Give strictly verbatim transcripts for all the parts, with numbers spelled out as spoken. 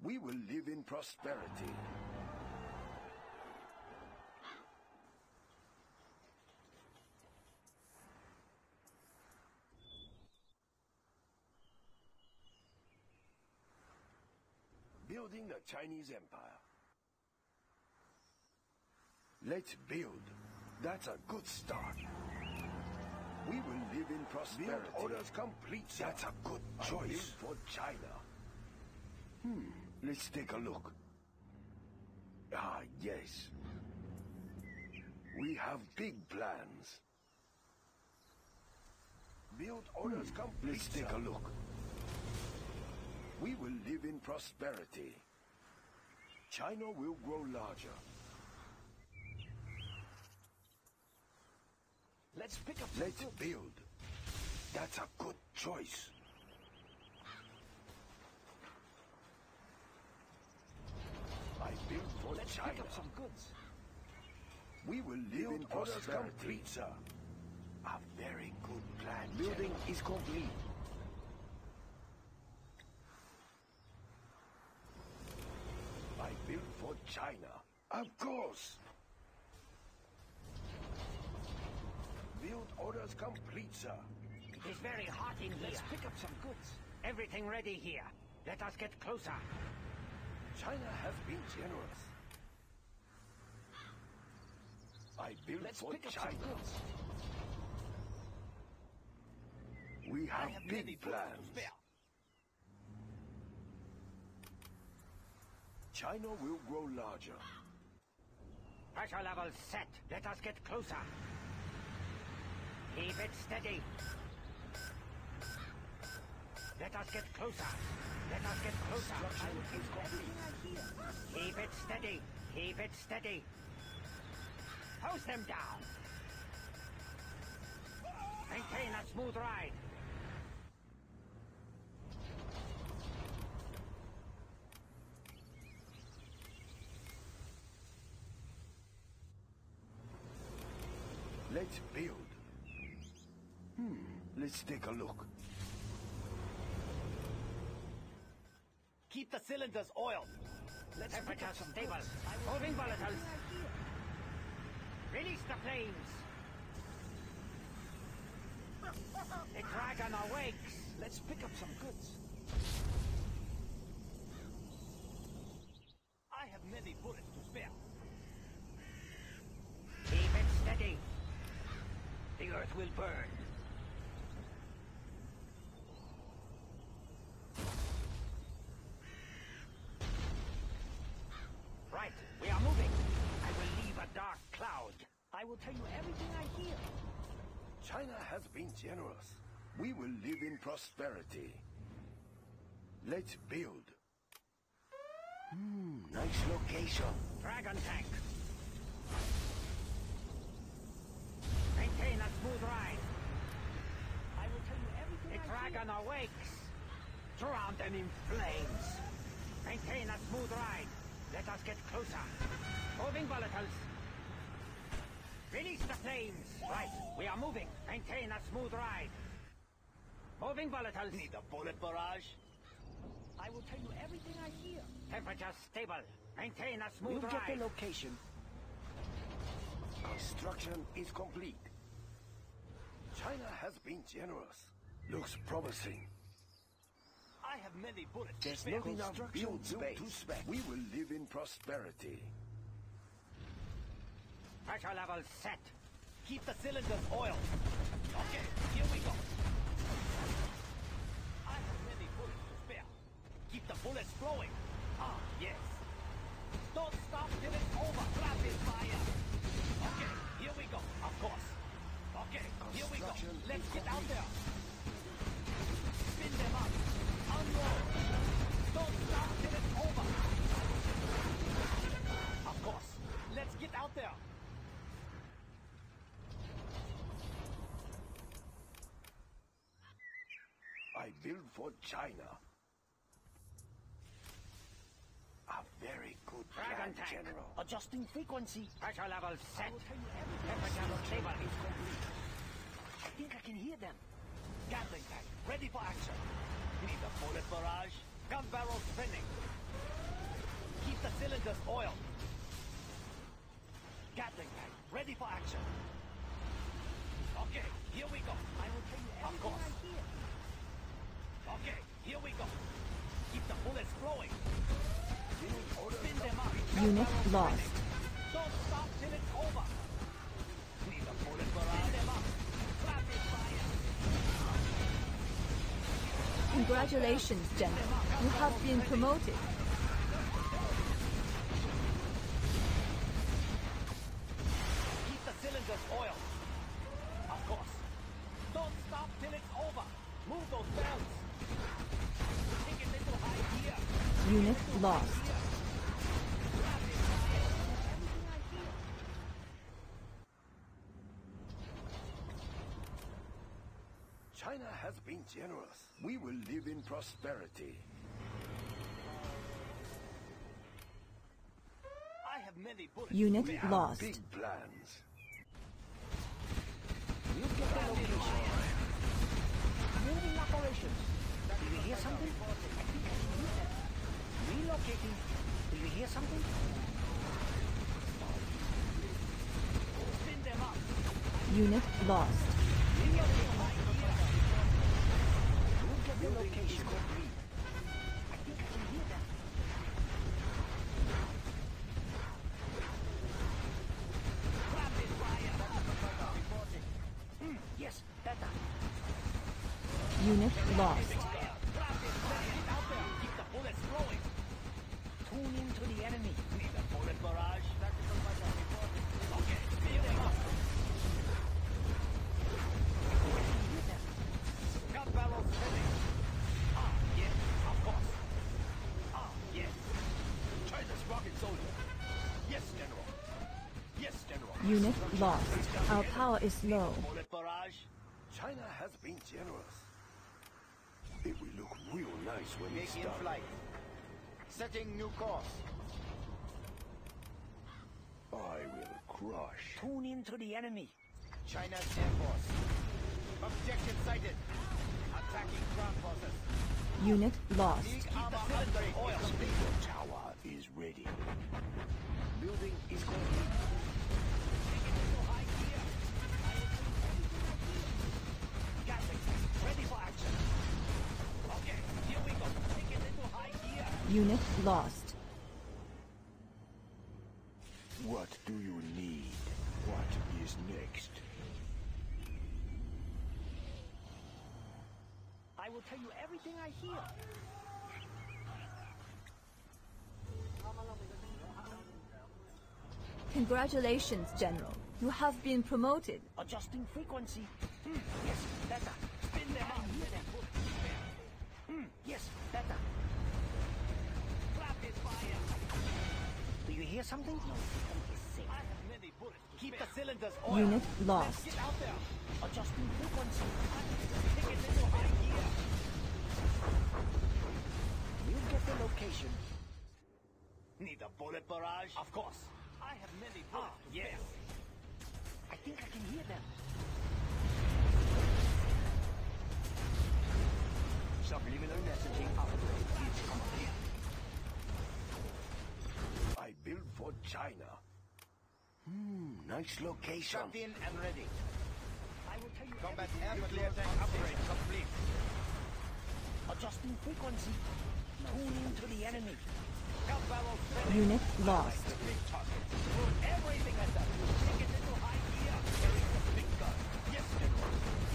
We will live in prosperity. Building the Chinese Empire. Let's build. That's a good start. We will live in prosperity. Build orders complete, sir. That's a good choice for China. Hmm, let's take a look. Ah, yes. We have big plans. Build orders hmm, complete, let's take sir. a look. We will live in prosperity. China will grow larger. Let's pick up. Let's good. build. That's a good choice. I build for Let's China. Pick up some goods. We will live build in prosperity, complete, sir. A very good plan. Building General. is complete. I build for China. Of course. Build orders complete, sir. It is very hot in here. Let's pick up some goods. Everything ready here. Let us get closer. China has been generous. I build Let's for pick up China. some goods. We have, have big plans. China will grow larger. Pressure level set. Let us get closer. Keep it steady. Let us get closer. Let us get closer. Keep it steady. Keep it steady. Post them down. Maintain a smooth ride. Let's build. Hmm, let's take a look. Keep the cylinders oiled. Let's temperature stable. Moving volatiles. Release the flames. The dragon awakes. Let's pick up some goods. I have many bullets to spare. Keep it steady. The earth will burn. Right, we are moving. I will leave a dark cloud. I will tell you everything I hear. China has been generous. We will live in prosperity. Let's build. Hmm, nice location. Dragon tank. Maintain a smooth ride. I will tell you everything the I dragon hear. awakes. Drown them in flames. Maintain a smooth ride. Let us get closer. Moving volatiles. Release the flames. Right, we are moving. Maintain a smooth ride. Moving volatiles. Need a bullet barrage? I will tell you everything I hear. Temperature stable. Maintain a smooth we'll ride. Get the location. Construction is complete. China has been generous. Looks promising. I have many bullets. There's not enough build space. To spec. We will live in prosperity. Pressure level set. Keep the cylinders oiled. Okay, here we go. I have many bullets to spare. Keep the bullets flowing. Ah, yes. Don't stop till it's over. Rapid fire. Okay, here we go. Of course. Okay, here we go. Let's get out there. Spin them up. Unroll. Don't stop till it's over. Of course. Let's get out there. I build for China. A very good Dragon plan, tank. General. Adjusting frequency. Pressure level set. Temperature stable. is complete. I think I can hear them. Gatling tank, ready for action. Need a bullet barrage. Gun barrel spinning. cylinders oiled. Gatling tank, ready for action. Okay, here we go. I will tell you Of everything course. I hear. Okay, here we go. Keep the bullets flowing. Spin them up. Unit lost. Don't stop till it's over. Need a bullet barrage. Spin them up. Rapid fire. Congratulations, General. You have been promoted. Keep the cylinders oiled. Of course. Don't stop till it's over. Move those belts. Take it into high gear. Unit lost. China has been generous. We will live in prosperity. I have many bullets. Unit We have lost. big plans. You get the location. Moving operations. Do you hear something? I think I can hear them. Relocating. Do you hear something? Spin them up. Unit lost. You get the location. I think I can hear them. Rapid fire. Hmm, yes, better. Unit lost. Rapid fire. Get out there. Keep the bullets flowing. Tune into the enemy. Need a bullet barrage. Okay, spin them up. Hear them. Gun barrels ready. Ah, yes, of course. Ah, yes. China's rocket soldier. Yes, General. Yes, General. Unit lost. Our power is low. Bullet barrage. China has been generous. It will look real nice when it's Making done. flight. Setting new course. I will crush. Tune into the enemy. China's Air Force. Objective sighted. Attacking ground forces. Unit lost. League armor upgrade oil. complete. The tower is ready. Building is complete. Gatling, ready for action. Okay, here we go. Take it into high gear. Unit lost. What do you need? What is next? I will tell you everything I hear. Congratulations, General. You have been promoted. Adjusting frequency. Hmm, yes, better. Spin them up. Hear them. Hmm, yes, better. Rapid fire. Do you hear something? No, safe. I have many bullets. Keep the cylinders oiled. Unit lost. Get out there. Adjusting frequency. Take it into high gear. You get the location. Need a bullet barrage? Of course. I have many bullets. Ah, yes. I think I can hear them. Subliminal messaging upgrade is complete. I built for China. Hmm, nice location. Shut in and ready. I will tell you Combat everything. air nuclear tank upgrade complete. Adjusting frequency. Tune into the enemy. Gun barrels ready. Unit lost. The big target. Move everything at that. Take it into high gear. Carrying the big gun. Yes, General.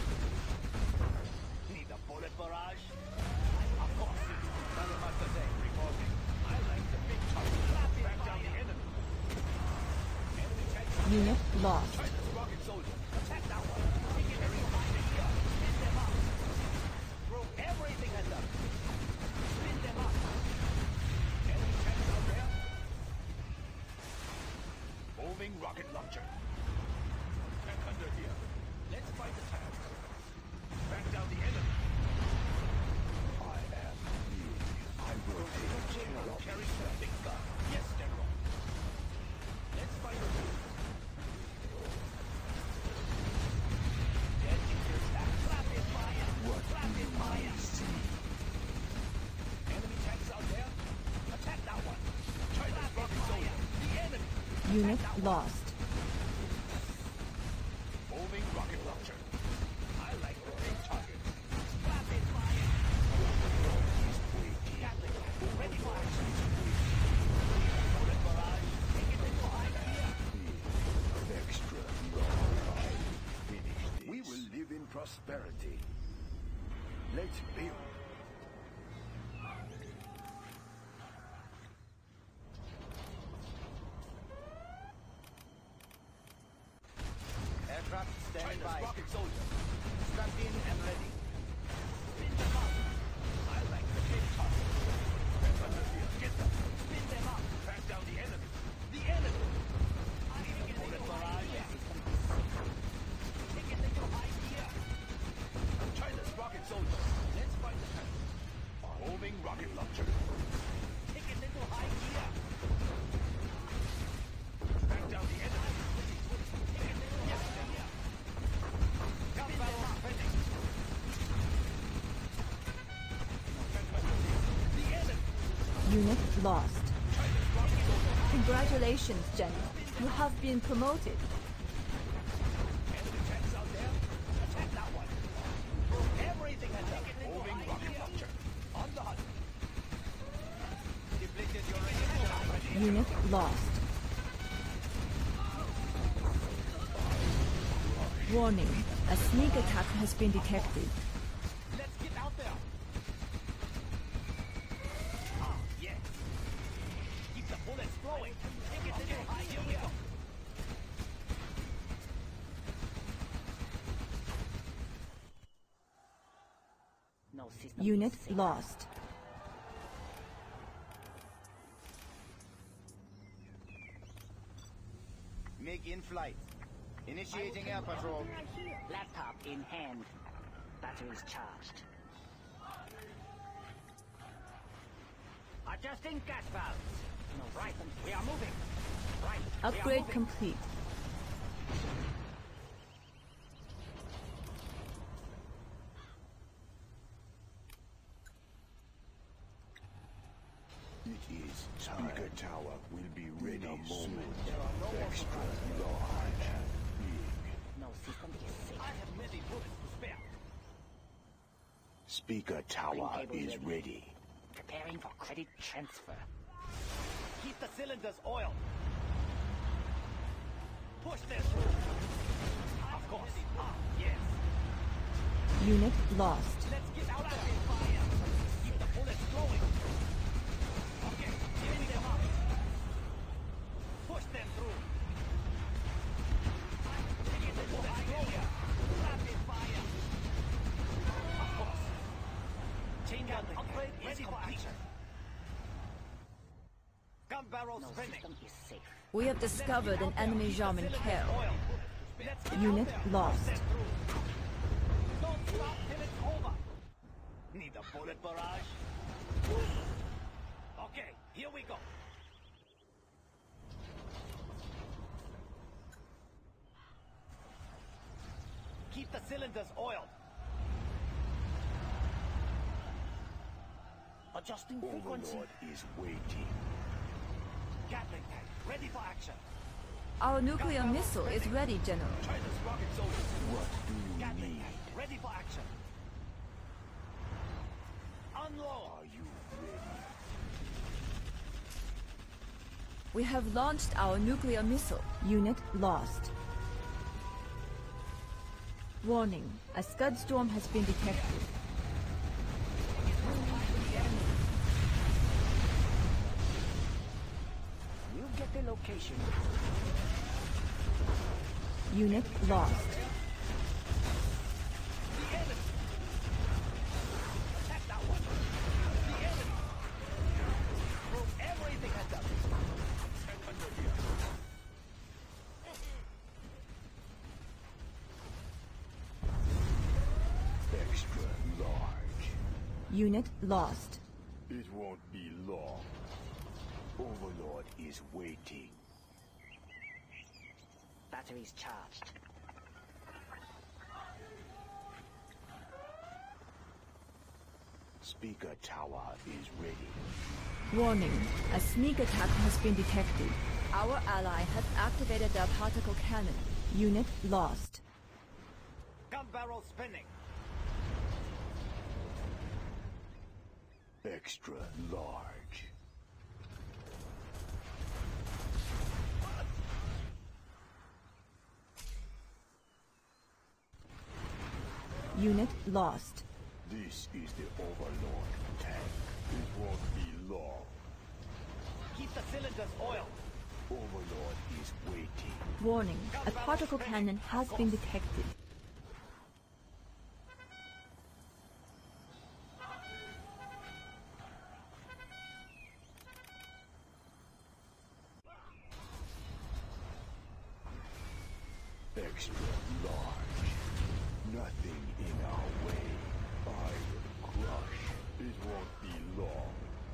Need a bullet barrage? Of course. Battle Master Day reporting. I like the big target. Back down the enemy. Enemy tanks. Unit lost. China's rocket soldier. Attack that one. Take it into high gear. Spin them up. Throw everything at them. Spin them up. Enemy tanks out there. Moving rocket launcher. Tank under here. Let's fight the tank. Back down the enemy. I am big. I will take care of Carry the big gun. Yes, General. Let's fight the tank. Dead engines back. Rapid fire. what Rapid you fire. see. Enemy tanks out there. Attack that one. China's rocket Unit lost. Moving rocket launcher. I like the big target. Rapid fire. Gatling, ready for action. Bullet barrage. Take it into high gear. Extra long. Finish this. We will live in prosperity. Let's build. Aircraft standing China's by. rocket soldier. Strapped in and ready. Spin them up. I like the big target. Press under here. Get them. Spin them up. Track down the enemy. The enemy. Take it into high gear. Take it into high gear. China's rocket soldier. Let's find the tank. Moving rocket launcher. Take it into high gear. Track down the enemy. Take it into high gear. Gun barrel ready. The enemy. Unit lost. Congratulations, General. You have been promoted. Enemy tanks out there. Attack that one. Everything has done. Moving rocket launcher. On the hunt. Depleted your radiation. Unit lost. Warning. A sneak attack has been detected. Let's get out there. Ah, yes. Keep the bullets flowing. Take it into high gear. Here we go. No system. Unit lost. MiG in flight. Initiating air patrol. Laptop in hand. Batteries charged. Adjusting gas valves. No, right. We are moving. Right. we are Upgrade moving. complete. It is time. Speaker tower will be ready in a moment. Extra large. Big. No system is safe. I have many bullets to spare. Speaker tower is ready. Preparing for credit transfer. Keep the cylinders oiled. Push them through. Of course. Ah, yes. Unit lost. Let's get out there. Fire. Keep the bullets flowing. Okay, spin them up. Push them through. Keep the bullets flowing. Rapid fire. Of course. Chain gun upgrade ready for action. Gun barrels No spinning. system is safe. We have discovered an enemy Jarman kill. Let's get Unit out there. lost. Push them through. Don't stop till it's over. Need a bullet barrage? Okay, here we go. Keep the cylinders oiled. Adjusting frequency. Overlord is waiting. Gatling tank, ready for action. Our nuclear missile is ready, General. China's rocket soldiers. What do you Gatling need? tank, ready for action. Unload. Are you ready? We have launched our nuclear missile. Unit lost. Warning. A Scud storm has been detected. You get the location. Unit lost. The enemy. Attack that one. The enemy. Throw everything at them. Tank under here. Extra large. Unit lost. It won't be long. Overlord is waiting. Batteries charged. Speaker tower is ready. Warning. A sneak attack has been detected. Our ally has activated the particle cannon. Unit lost. Gun barrel spinning. Extra large. Unit lost. This is the Overlord tank. It won't be long. Keep the cylinders oiled. Overlord is waiting. Warning, a particle cannon has been detected. Extra large. Nothing in our way. I will crush. It won't be long.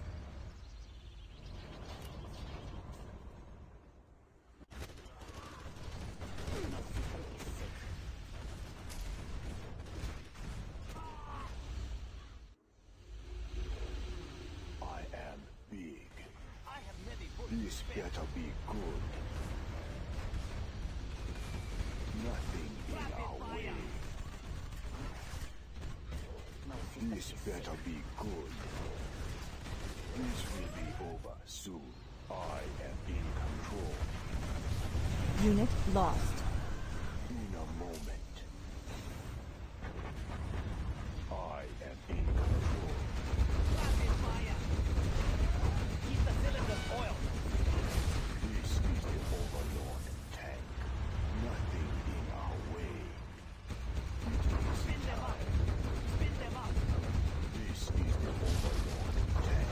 I am big. I have many bullets. This better be good. Nothing in our way. This better be good. This will be over soon. I am in control. Unit lost. In a moment. I am in control. Rapid fire. Keep the cylinders oiled. This is the Overlord tank. Nothing in our way. It is Spin them up. Spin them up. This is the Overlord tank.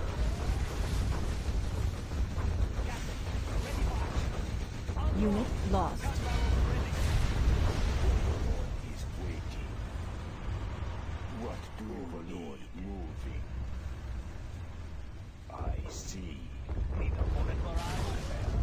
Captain, ready for action. Unit lost. Gun barrel ready. Overlord is waiting. What do Overlord moving? I see. Need a bullet barrage.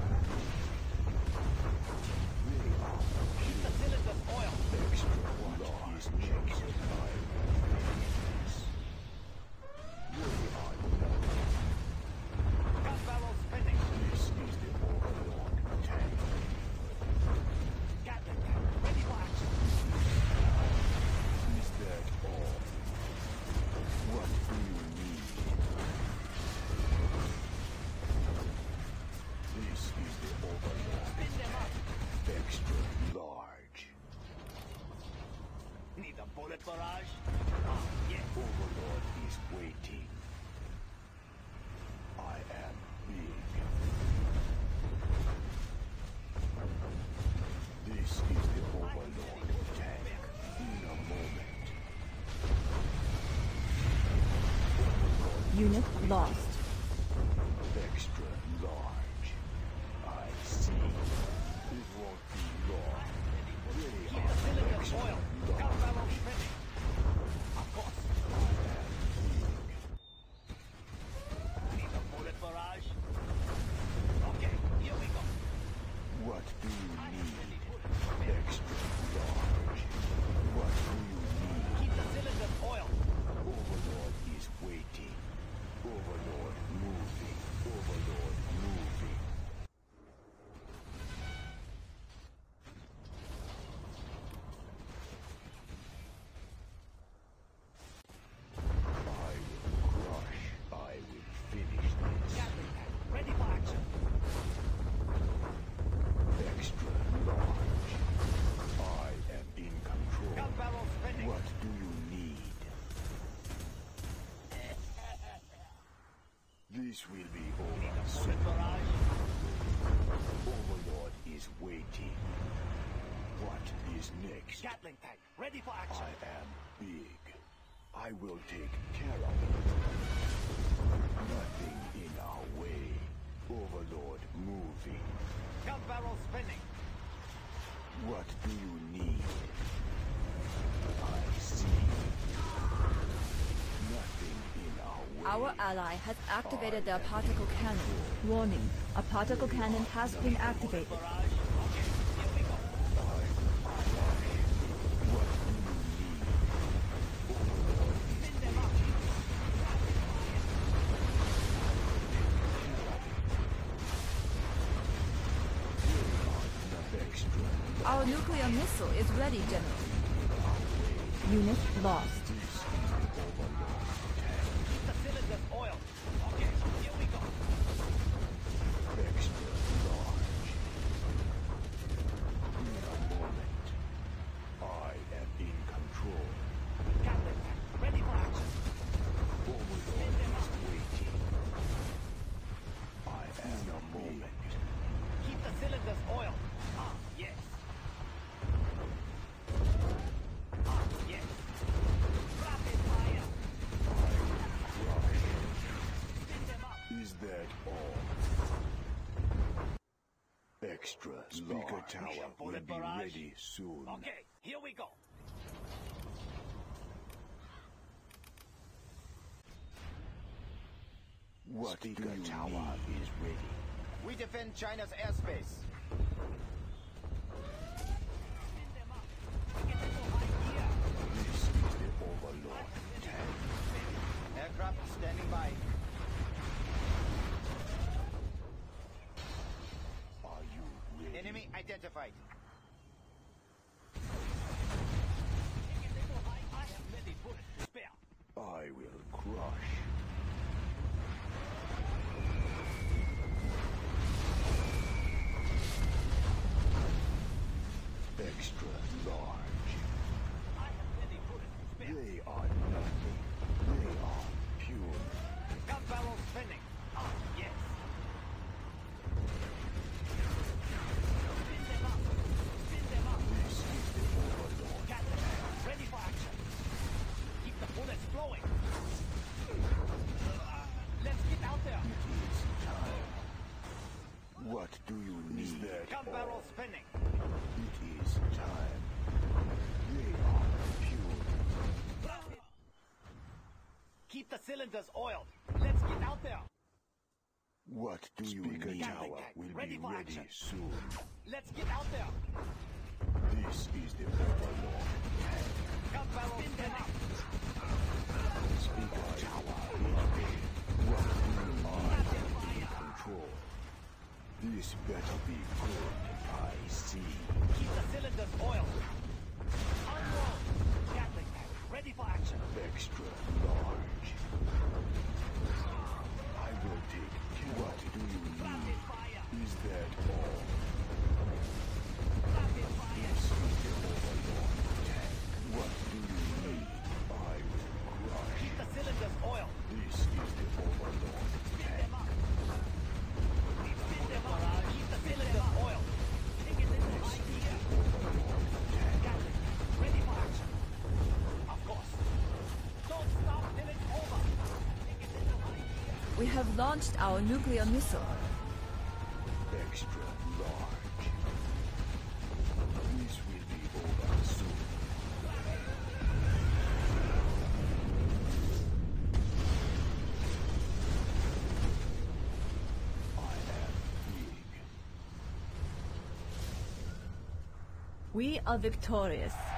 They are Keep the cylinders oiled. extra. What is next? I will finish this. They are nothing. Gun barrel spinning. This is the Overlord tank. Captain, ready for action. Is that all? What do you need? This is the Overlord. Spin them up. Extra large. Need a bullet barrage? Ah, yes. Overlord is waiting. I am big. This is the Overlord tank. In a moment. Unit lost. Extra large. I see. It won't be long. They Keep the are cylinders extra oiled. Gun large. barrel spinning. Of course. Need a bullet barrage? Okay, here we go. What do you I have need? many bullets. Extra large. What do you need? Keep the cylinders oiled. Overlord is waiting. Overlord moving. Overlord moving. I will crush. I will finish this. Captain, ready for action. Extra large. I am in control. Gun barrel spinning. What do you need? This will be Need over a soon. bullet barrage? Overlord is waiting. What is next? Gatling tank, ready for action. I am big. I will take care of it. Nothing in our way. Overlord moving. Gun barrel spinning. What do you need? I see. Nothing in our way. Our ally has activated the particle cannon. Warning, a particle cannon has been activated. Barrage? Okay, here we go. What do you need? Spin them up. Our nuclear missile is ready, General. Unit lost. Keep the cylinders oiled. Okay, here we go. Extra large. In a moment, I am in control. Captain, ready for action. Overlord is waiting. I am in a moment. Keep the cylinders oiled. Ah, yes. Ah, yes. Rapid fire. Spin them up. Is that all? Extra Speaker Tower will Bullet be barrage. ready soon. Okay, here we go. What Speaker Tower is ready. We defend China's airspace. Spin them up. Get them to high gear. This is the Overlord tank. Aircraft standing by. Are you ready? Enemy identified. Get them to high gear. I have many bullets to spare. I will crush. Extra large. I have many bullets to spare. They are nothing. They are pure. Gun barrel spinning. Ah, yes. Spin them up. Spin them up. This is the Overlord. Captain, ready for action. Keep the bullets flowing. Uh, let's get out there. It is time. What do you need? Is that Gun all? barrel spinning. It is time. They are pure. Keep the cylinders oiled. Let's get out there. What do you Speaker need? Tower Tower will ready be for ready action. soon. Let's get out there. This is the Overlord tank. Gun barrel spinning. Speaker Tower is ready. What do you need? Rapid fire. Control. This better be good. I see. Keep the cylinders oiled. Unroll. Gatling tank ready for action. Extra large. I will take care. What do you Rapid need? fire. Is that all? Rapid fire. This is the Overlord tank. What do you need? I will crush. Keep the cylinders oiled. This is the Overlord Spin tank. them up. Spin them up. Keep the cylinders oiled. Take it into high gear. Gatling tank ready for action. Of course. Don't stop till it's over. Take it into high gear. We have launched our nuclear missile. Extra large. This will be over soon. I am big. We are victorious.